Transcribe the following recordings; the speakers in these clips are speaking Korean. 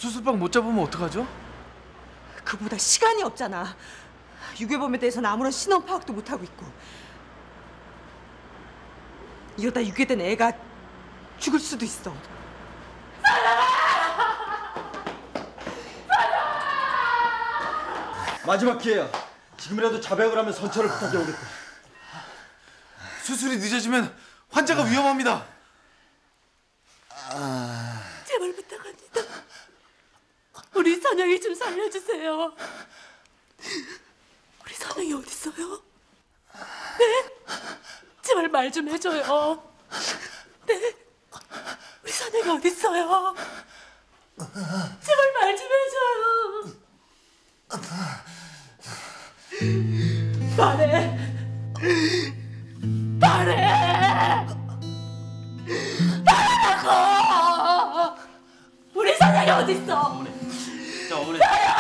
수술방 못 잡으면 어떡하죠? 그보다 시간이 없잖아. 유괴범에 대해서는 아무런 신원 파악도 못하고 있고. 이러다 유괴된 애가 죽을 수도 있어. 마지막 기회야. 지금이라도 자백을 하면 선처를 부탁해 오겠다. 수술이 늦어지면 환자가 위험합니다. 제발 부탁합니다. 우리 선영이 좀 살려주세요. 우리 선영이 어디 있어요? 네? 제발 말 좀 해줘요. 네? 우리 선영이 어디 있어요? 제발 말 좀 해줘요. 말해. 말해. 말하라고. 우리 선영이 어디 있어? 자, 어머니.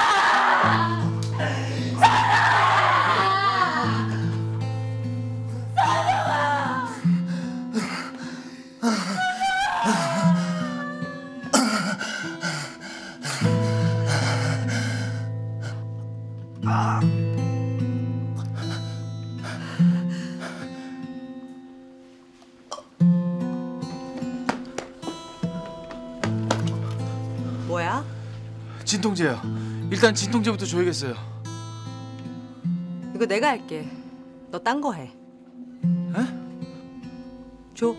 뭐야? 진통제요. 일단 진통제부터 줘야겠어요. 이거 내가 할게. 너 딴 거 해. 에? 줘.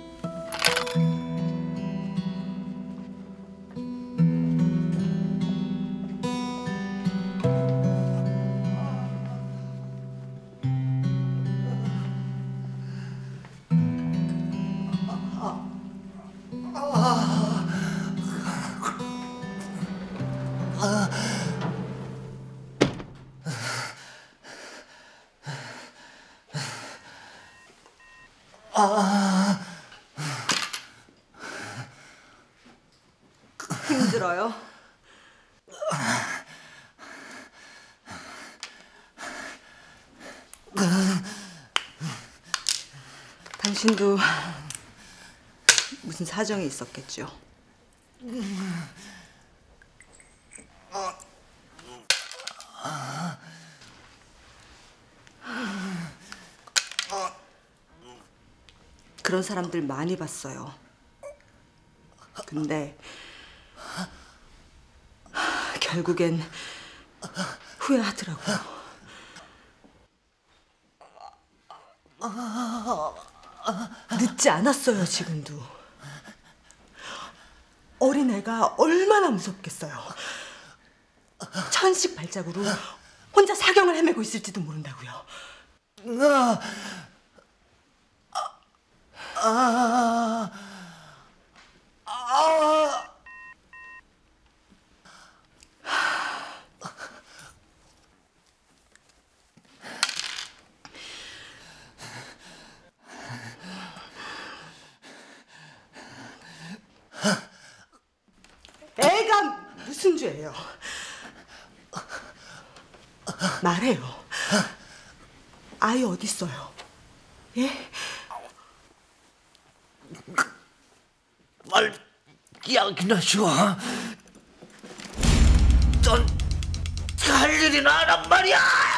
힘들어요? 당신도 무슨 사정이 있었겠죠? 그런 사람들 많이 봤어요. 근데 결국엔 후회하더라고요. 늦지 않았어요, 지금도. 어린애가 얼마나 무섭겠어요. 천식 발작으로 혼자 사경을 헤매고 있을지도 모른다고요. 애가 무슨 죄예요? 말해요. 아이 어디 있어요? 예? 말 이야기나 줘. 넌 할 일이나 하란 말이야.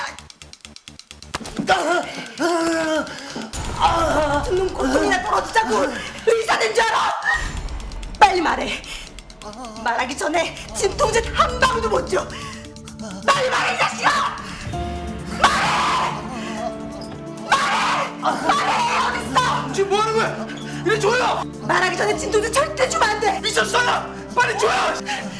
죽는 고통이나 떨어지자고 의사 된 줄 알아? 빨리 말해. 말하기 전에 진통제 한 방울도 못 줘. 빨리 말해, 이 자식아! 말해! 어딨어? 지금 뭐 하는 거야? 이리 줘요! 말하기 전에 진통제 절대 주면 안 돼! 미쳤어요! 빨리 줘요!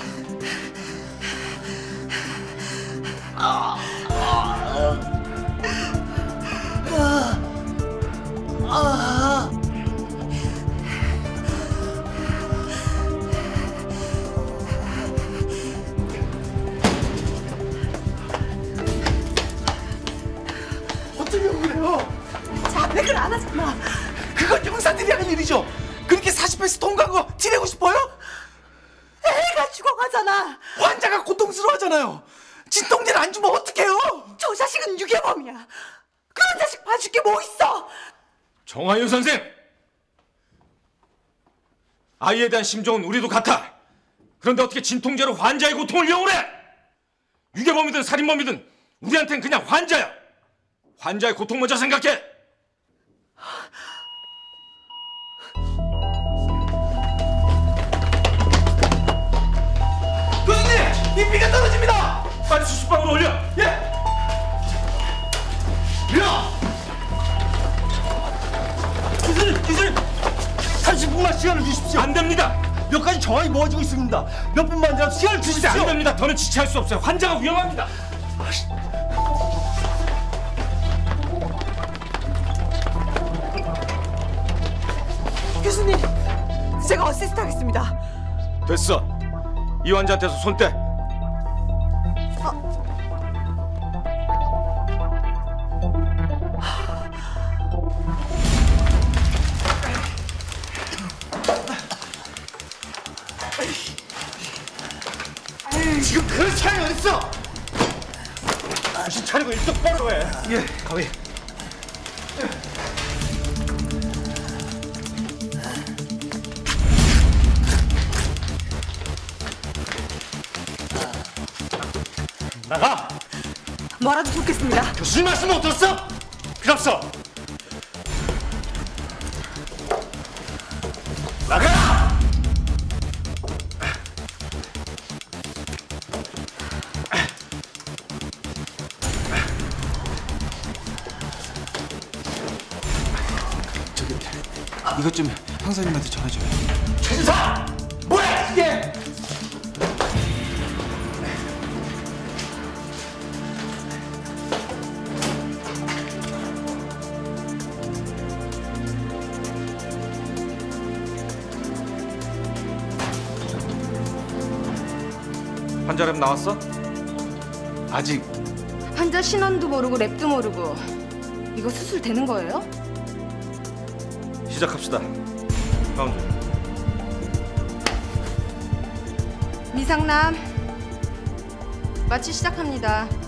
어쩌면 그래요? 자백을 안 하잖아. 그건 형사들이 하는 일이죠. 그렇게 40회씩 통과한 거 티내고 싶어요? 애가 죽어가잖아. 환자가 고통스러워하잖아요. 진통제를 안 주면 어떡해요? 저 자식은 유괴범이야. 그런 자식 봐줄 게 뭐 있어? 정하윤 선생! 아이에 대한 심정은 우리도 같아. 그런데 어떻게 진통제로 환자의 고통을 이용을 해? 유괴범이든 살인범이든 우리한텐 그냥 환자야. 환자의 고통 먼저 생각해. 교수님! 이 피가 떨어집니다! 빨리 수술방으로 올려. 예! 교수님! 30분만 시간을 주십시오. 안 됩니다. 몇 가지 정황이 모아지고 있습니다. 몇 분만이라도 시간을 주십시오. 안 됩니다. 더는 지체할 수 없어요. 환자가 위험합니다. 교수님, 제가 어시스트 하겠습니다. 됐어. 이 환자한테서 손 떼. 지금 그런 시간이 어딨어? 정신 차리고 일 똑바로 해. 예, 가위. 나가! 뭐라도 돕겠습니다. 교수님 말씀 못 들었어? 필요 없어. 나가! 이것 좀 형사님한테 전해줘요. 최진사! 뭐야 이게? 환자랩 나왔어? 아직 환자 신원도 모르고 랩도 모르고 이거 수술 되는 거예요? 시작합시다. 가운데. 미상남 마취 시작합니다.